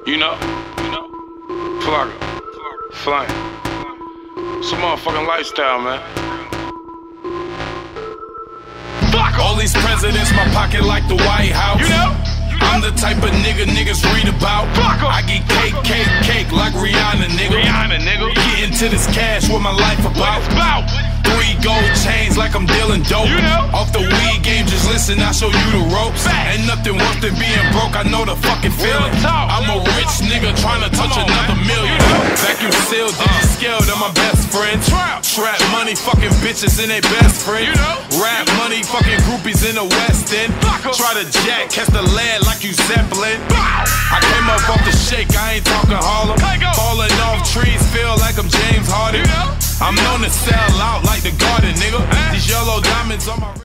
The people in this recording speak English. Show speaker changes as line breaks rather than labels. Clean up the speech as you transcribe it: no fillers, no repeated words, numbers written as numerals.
You know, Flocka, Flame. It's a motherfucking lifestyle, man.
All these presidents, my pocket like the White House.
You know?
I'm the type of niggas read about. I get cake like Rihanna, nigga. Getting to this cash, what my life about. 3 gold chains like I'm dealing dope.
You know?
Off the weed game, just listen, I'll show you the ropes. Ain't nothing worse than being broke, I know the fucking feeling. I'm a rich nigga trying to touch another million. Vacuum sealed, scaled, I'm my best friend. Trap money, fucking bitches and they best friend. Rap money, fucking groupies in the West End. Try to jack, catch the lead like you Zeppelin. I came up off the shake, I ain't talking Harlem. Falling off trees, feel like I'm James Harden. I'm known to sell out like the Garden, nigga. These yellow diamonds on my